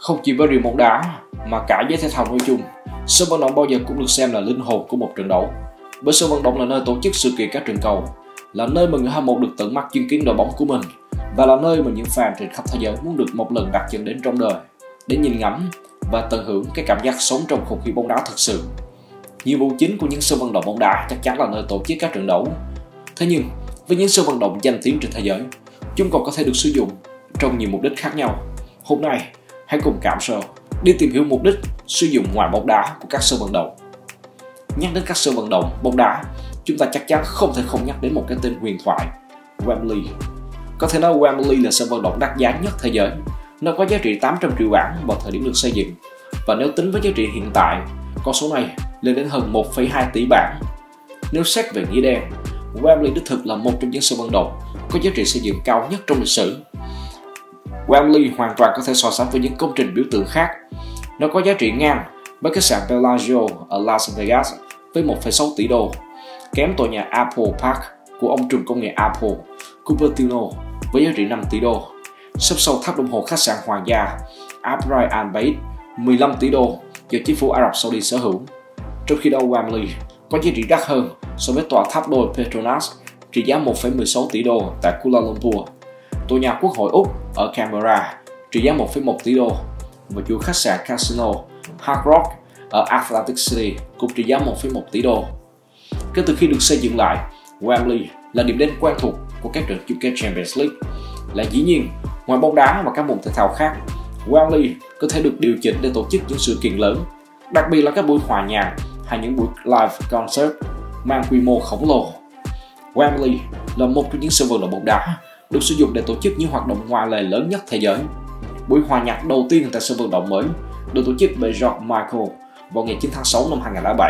Không chỉ với riêng bóng đá mà cả giới thể thao nói chung, sân vận động bao giờ cũng được xem là linh hồn của một trận đấu. Bởi sân vận động là nơi tổ chức sự kiện các trận cầu, là nơi mà người hâm mộ được tận mắt chứng kiến đội bóng của mình, và là nơi mà những fan trên khắp thế giới muốn được một lần đặt chân đến trong đời để nhìn ngắm và tận hưởng cái cảm giác sống trong không khí bóng đá thực sự. Nhiệm vụ chính của những sân vận động bóng đá chắc chắn là nơi tổ chức các trận đấu. Thế nhưng, với những sân vận động danh tiếng trên thế giới, chúng còn có thể được sử dụng trong nhiều mục đích khác nhau. Hôm nay, hãy cùng Cảm Show đi tìm hiểu mục đích sử dụng ngoài bóng đá của các sân vận động. Nhắc đến các sân vận động bóng đá, chúng ta chắc chắn không thể không nhắc đến một cái tên huyền thoại, Wembley. Có thể nói Wembley là sân vận động đắt giá nhất thế giới. Nó có giá trị 800 triệu bảng vào thời điểm được xây dựng, và nếu tính với giá trị hiện tại, con số này lên đến hơn 1,2 tỷ bảng. Nếu xét về nghĩa đen, Wembley đích thực là một trong những sân vận động có giá trị xây dựng cao nhất trong lịch sử. Wembley hoàn toàn có thể so sánh với những công trình biểu tượng khác. Nó có giá trị ngang với khách sạn Bellagio ở Las Vegas với 1,6 tỷ đô, kém tòa nhà Apple Park của ông trùm công nghệ Apple, Cupertino với giá trị 5 tỷ đô, sắp sau tháp đồng hồ khách sạn hoàng gia Albright Al Bayt 15 tỷ đô do chính phủ Ả Rập Saudi sở hữu. Trong khi đó Wembley có giá trị đắt hơn so với tòa tháp đôi Petronas trị giá 1,16 tỷ đô tại Kuala Lumpur, tòa nhà Quốc hội Úc ở Canberra trị giá 1,1 tỷ đô và chuỗi khách sạn Casino Hard Rock ở Atlantic City cũng trị giá 1,1 tỷ đô. Kể từ khi được xây dựng lại, Wembley là điểm đến quen thuộc của các trận chung kết Champions League. Là dĩ nhiên, ngoài bóng đá và các môn thể thao khác, Wembley có thể được điều chỉnh để tổ chức những sự kiện lớn, đặc biệt là các buổi hòa nhạc hay những buổi live concert mang quy mô khổng lồ. Wembley là một trong những sân vận động bóng đá được sử dụng để tổ chức những hoạt động ngoại lệ lớn nhất thế giới. Buổi hòa nhạc đầu tiên tại sân vận động mới được tổ chức bởi George Michael vào ngày 9 tháng 6 năm 2007.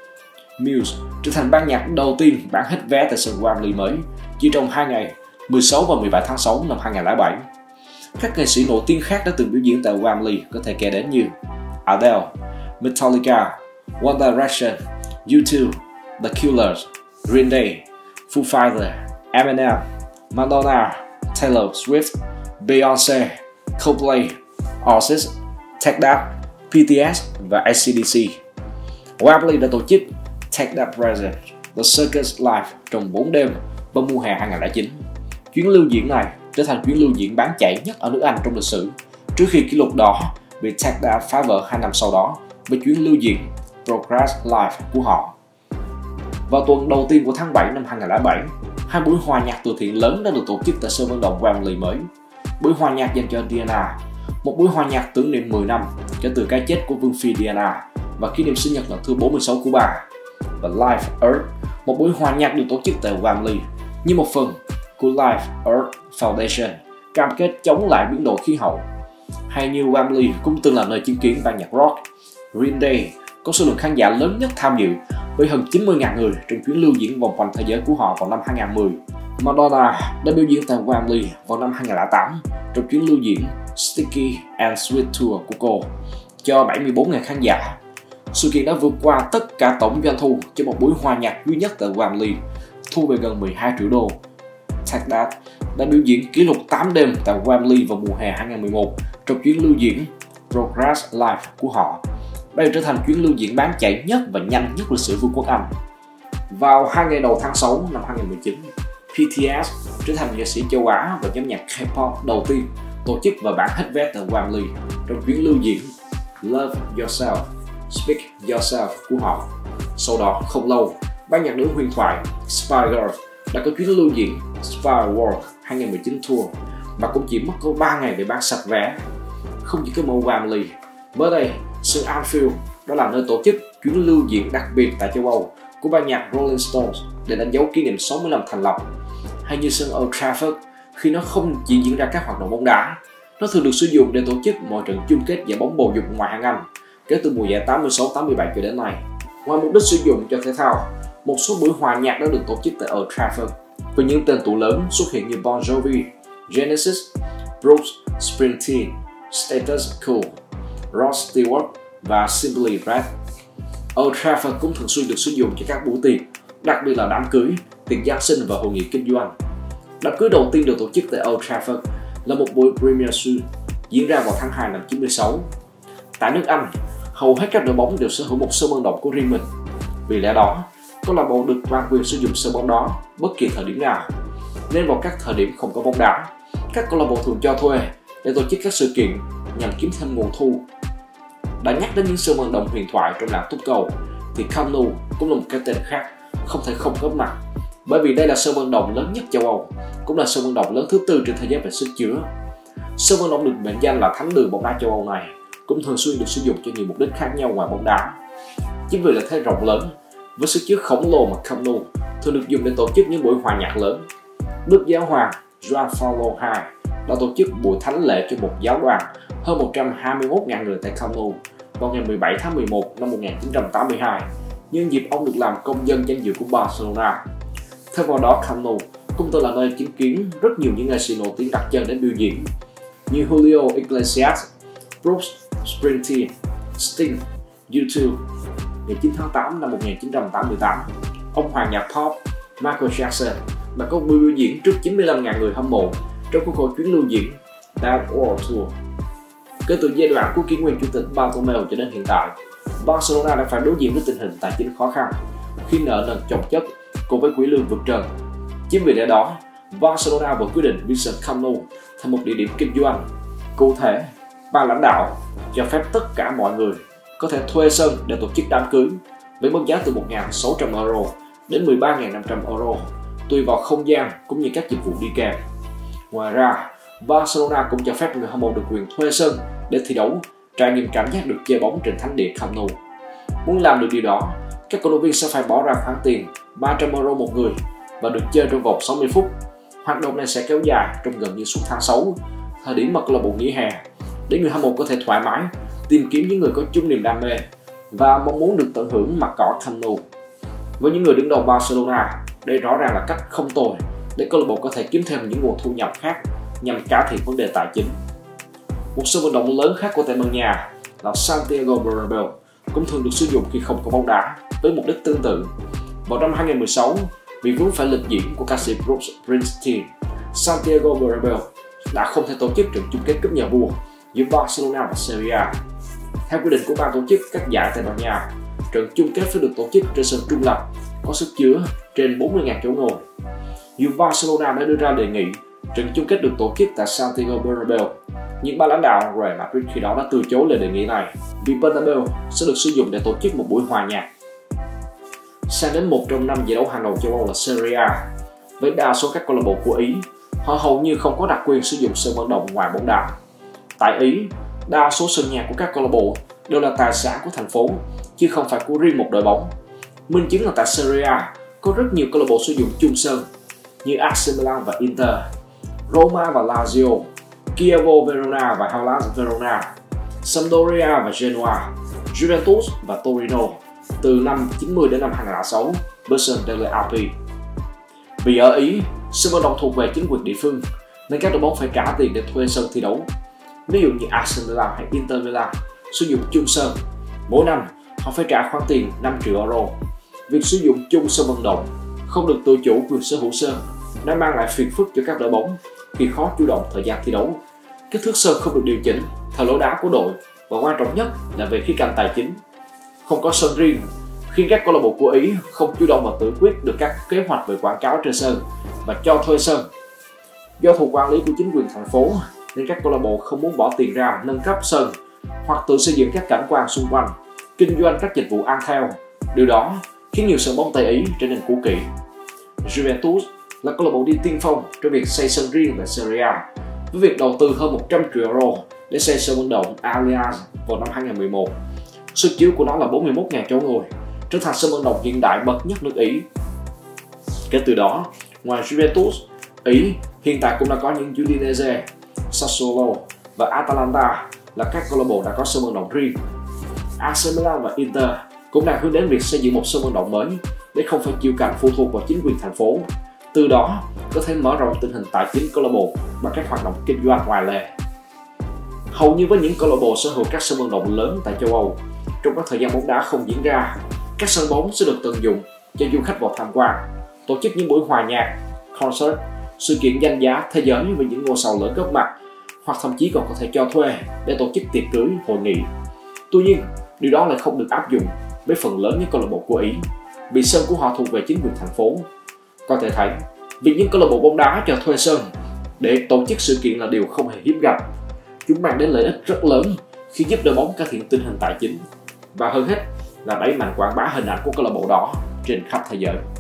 Muse trở thành ban nhạc đầu tiên bán hết vé tại sân Wembley mới chỉ trong 2 ngày, 16 và 17 tháng 6 năm 2007. Các nghệ sĩ nổi tiếng khác đã từng biểu diễn tại Wembley có thể kể đến như Adele, Metallica, One Direction, U2, The Killers, Green Day, Foo Fighters, Eminem, Madonna, Taylor Swift, Beyoncé, Coldplay, Oasis, Take That, BTS và AC/DC. Wembley đã tổ chức Take That Present, The Circus Live trong 4 đêm vào mùa hè 2009. Chuyến lưu diễn này trở thành chuyến lưu diễn bán chạy nhất ở nước Anh trong lịch sử, trước khi kỷ lục đó bị Take That phá vỡ 2 năm sau đó với chuyến lưu diễn Progress Live của họ. Vào tuần đầu tiên của tháng 7 năm 2007, hai buổi hòa nhạc từ thiện lớn đã được tổ chức tại sân vận động Wembley mới. Buổi hòa nhạc dành cho Diana, một buổi hòa nhạc tưởng niệm 10 năm kể từ cái chết của Vương phi Diana và kỷ niệm sinh nhật lần thứ 46 của bà. Và Live Earth, một buổi hòa nhạc được tổ chức tại Wembley như một phần của Live Earth Foundation, cam kết chống lại biến đổi khí hậu. Hay như Wembley cũng từng là nơi chứng kiến ban nhạc rock Green Day có số lượng khán giả lớn nhất tham dự với hơn 90.000 người trong chuyến lưu diễn vòng quanh thế giới của họ vào năm 2010. Madonna đã biểu diễn tại Wembley vào năm 2008 trong chuyến lưu diễn Sticky and Sweet Tour của cô cho 74.000 khán giả. Sự kiện đã vượt qua tất cả tổng doanh thu cho một buổi hòa nhạc duy nhất tại Wembley, thu về gần 12 triệu đô. Take That đã biểu diễn kỷ lục 8 đêm tại Wembley vào mùa hè 2011 trong chuyến lưu diễn Progress Live của họ. Đây trở thành chuyến lưu diễn bán chạy nhất và nhanh nhất lịch sử Vương quốc Anh. Vào 2 ngày đầu tháng 6 năm 2019, BTS trở thành nghệ sĩ châu Á và nhóm nhạc K-pop đầu tiên tổ chức và bán hết vé tại Wembley trong chuyến lưu diễn Love Yourself, Speak Yourself của họ. Sau đó, không lâu, ban nhạc nữ huyền thoại Spice Girls đã có chuyến lưu diễn Spice World 2019 Tour và cũng chỉ mất có 3 ngày để bán sạch vé. Không chỉ có mỗi Wembley, mới đây, sân Anfield đó là nơi tổ chức chuyến lưu diễn đặc biệt tại châu Âu của ban nhạc Rolling Stones để đánh dấu kỷ niệm 60 năm thành lập. Hay như sân Old Trafford, khi nó không chỉ diễn ra các hoạt động bóng đá, nó thường được sử dụng để tổ chức mọi trận chung kết giải bóng bầu dục ngoại hạng Anh kể từ mùa giải 86-87 cho đến nay. Ngoài mục đích sử dụng cho thể thao, một số buổi hòa nhạc đã được tổ chức tại Old Trafford với những tên tuổi lớn xuất hiện như Bon Jovi, Genesis, Bruce Springsteen, Status Quo, Rod Stewart và Simply Red. Old Trafford cũng thường xuyên được sử dụng cho các buổi tiệc, đặc biệt là đám cưới, tiệc Giáng sinh và hội nghị kinh doanh. Đám cưới đầu tiên được tổ chức tại Old Trafford là một buổi Premier Suite diễn ra vào tháng 2 năm 96. Tại nước Anh, hầu hết các đội bóng đều sở hữu một sân vận động của riêng mình. Vì lẽ đó, câu lạc bộ được toàn quyền sử dụng sân bóng đó bất kỳ thời điểm nào. Nên vào các thời điểm không có bóng đá, các câu lạc bộ thường cho thuê để tổ chức các sự kiện nhằm kiếm thêm nguồn thu. Đã nhắc đến những sân vận động huyền thoại trong làng túc cầu, thì Camp Nou cũng là một cái tên khác không thể không góp mặt, bởi vì đây là sân vận động lớn nhất châu Âu, cũng là sân vận động lớn thứ tư trên thế giới về sức chứa. Sân vận động được mệnh danh là thánh đường bóng đá châu Âu này cũng thường xuyên được sử dụng cho nhiều mục đích khác nhau ngoài bóng đá. Chính vì lợi thế rộng lớn với sức chứa khổng lồ mà Camp Nou thường được dùng để tổ chức những buổi hòa nhạc lớn. Đức Giáo hoàng Gioan Paulo II đã tổ chức buổi thánh lễ cho một giáo đoàn hơn 121.000 người tại Camp Nou vào ngày 17 tháng 11 năm 1982, nhân dịp ông được làm công dân danh dự của Barcelona. Thêm vào đó, Camp Nou cũng từng là nơi chứng kiến rất nhiều những nghệ sĩ nổi tiếng đặt chân đến biểu diễn như Julio Iglesias, Bruce Springsteen, Sting, U2. Ngày 9 tháng 8 năm 1988, ông hoàng nhạc pop Michael Jackson đã có buổi biểu diễn trước 95.000 người hâm mộ trong khuôn khổ chuyến lưu diễn Dark World Tour. Kể từ giai đoạn của kỷ nguyên chủ tịch Bartomeu cho đến hiện tại, Barcelona đã phải đối diện với tình hình tài chính khó khăn khi nợ nần chồng chất cùng với quỹ lương vượt trần. Chính vì lẽ đó, Barcelona vừa quyết định biến sân Camp Nou thành một địa điểm kinh doanh. Cụ thể, ban lãnh đạo cho phép tất cả mọi người có thể thuê sân để tổ chức đám cưới với mức giá từ 1.600 euro đến 13.500 euro, tùy vào không gian cũng như các dịch vụ đi kèm. Ngoài ra, Barcelona cũng cho phép người hâm mộ được quyền thuê sân để thi đấu, trải nghiệm cảm giác được chơi bóng trên thánh địa Camp Nou. Muốn làm được điều đó, các cổ động viên sẽ phải bỏ ra khoản tiền 300 euro một người và được chơi trong vòng 60 phút. Hoạt động này sẽ kéo dài trong gần như suốt tháng 6, thời điểm mà câu lạc bộ nghỉ hè, để người hâm mộ có thể thoải mái tìm kiếm những người có chung niềm đam mê và mong muốn được tận hưởng mặt cỏ Camp Nou. Với những người đứng đầu Barcelona, đây rõ ràng là cách không tồi để câu lạc bộ có thể kiếm thêm những nguồn thu nhập khác nhằm cải thiện vấn đề tài chính. Một sân vận động lớn khác của Tây Ban Nha là Santiago Bernabeu cũng thường được sử dụng khi không có bóng đá với mục đích tương tự. Vào năm 2016, vì vướng phải lịch diễn của ca sĩ Bruce Springsteen, Santiago Bernabeu đã không thể tổ chức trận chung kết cúp nhà vua giữa Barcelona và Sevilla. Theo quy định của ban tổ chức các giải Tây Ban Nha, trận chung kết phải được tổ chức trên sân trung lập có sức chứa trên 40.000 chỗ ngồi. Dù Barcelona đã đưa ra đề nghị trận chung kết được tổ chức tại Santiago Bernabeu, nhưng ban lãnh đạo Real Madrid khi đó đã từ chối lời đề nghị này vì Bernabeu sẽ được sử dụng để tổ chức một buổi hòa nhạc. Sang đến một trong 5 giải đấu hàng đầu châu Âu là Serie A, với đa số các câu lạc bộ của Ý, họ hầu như không có đặc quyền sử dụng sân vận động ngoài bóng đá. Tại Ý, đa số sân nhà của các câu lạc bộ đều là tài sản của thành phố, chứ không phải của riêng một đội bóng. Minh chứng là tại Serie A có rất nhiều câu lạc bộ sử dụng chung sân như AC Milan và Inter, Roma và Lazio, Chievo Verona và Hellas Verona, Sampdoria và Genoa, Juventus và Torino từ năm 90 đến năm 2006 với sân Delle Alpi. Vì ở Ý, sân vận động thuộc về chính quyền địa phương nên các đội bóng phải trả tiền để thuê sân thi đấu. Ví dụ như AC Milan hay Inter Milan sử dụng chung sân, mỗi năm họ phải trả khoản tiền 5 triệu euro. Việc sử dụng chung sân vận động không được tự chủ quyền sở hữu sân đã mang lại phiền phức cho các đội bóng khi khó chủ động thời gian thi đấu. Kích thước sân không được điều chỉnh theo lối đá của đội và quan trọng nhất là về khía cạnh tài chính. Không có sân riêng khiến các câu lạc bộ của Ý không chủ động và tự quyết được các kế hoạch về quảng cáo trên sân và cho thuê sân. Do thuộc quản lý của chính quyền thành phố nên các câu lạc bộ không muốn bỏ tiền ra nâng cấp sân hoặc tự xây dựng các cảnh quan xung quanh, kinh doanh các dịch vụ ăn theo. Điều đó khiến nhiều sân bóng Tây Ý trở nên cũ kỹ. Juventus là câu lạc bộ đi tiên phong trong việc xây sân riêng tại Serie A, với việc đầu tư hơn 100 triệu euro để xây sân vận động Allianz vào năm 2011. Sức chứa của nó là 41.000 chỗ ngồi, trở thành sân vận động hiện đại bậc nhất nước Ý. Kể từ đó, ngoài Juventus, Ý hiện tại cũng đã có những Udinese, Sassuolo và Atalanta là các câu lạc bộ đã có sân vận động riêng. AC Milan và Inter cũng đang hướng đến việc xây dựng một sân vận động mới để không phải chịu cảnh phụ thuộc vào chính quyền thành phố. Từ đó, có thể mở rộng tình hình tài chính câu lạc bộ bằng các hoạt động kinh doanh ngoài lề. Hầu như với những câu lạc bộ sở hữu các sân vận động lớn tại châu Âu, trong các thời gian bóng đá không diễn ra, các sân bóng sẽ được tận dụng cho du khách vào tham quan, tổ chức những buổi hòa nhạc, concert, sự kiện danh giá thế giới với những ngôi sao lớn góp mặt, hoặc thậm chí còn có thể cho thuê để tổ chức tiệc cưới, hội nghị. Tuy nhiên, điều đó lại không được áp dụng với phần lớn những câu lạc bộ của Ý, vì sân của họ thuộc về chính quyền thành phố. Có thể thấy, việc những câu lạc bộ bóng đá cho thuê sân để tổ chức sự kiện là điều không hề hiếm gặp. Chúng mang đến lợi ích rất lớn khi giúp đội bóng cải thiện tình hình tài chính, và hơn hết là đẩy mạnh quảng bá hình ảnh của câu lạc bộ đó trên khắp thế giới.